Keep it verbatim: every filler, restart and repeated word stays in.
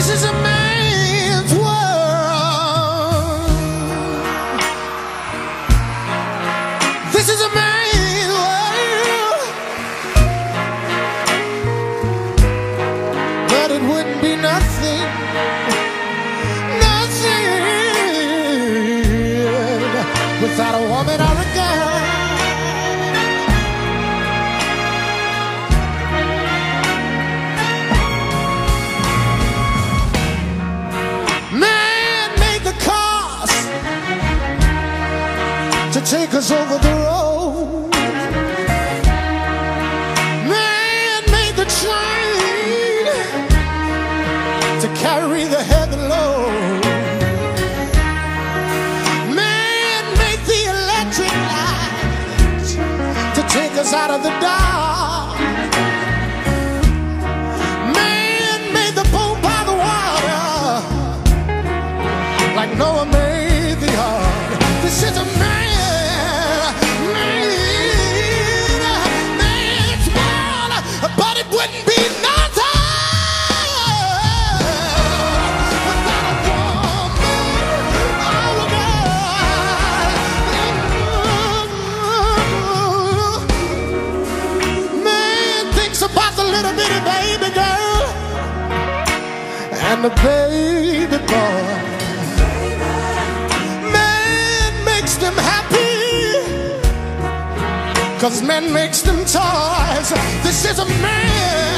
This is a man's world. This is a man's world. But it wouldn't be nothing, nothing without a woman or a girl. To take us over the road. Man made the train to carry the heavy load. Man made the electric light to take us out of the dark. Man made the boat by the water like Noah made the ark. This is a man. Wouldn't be nothing without a woman or a girl. Man thinks about the little bitty baby girl and the baby boy. Man makes them happy, 'cause man makes them toys. This is a man.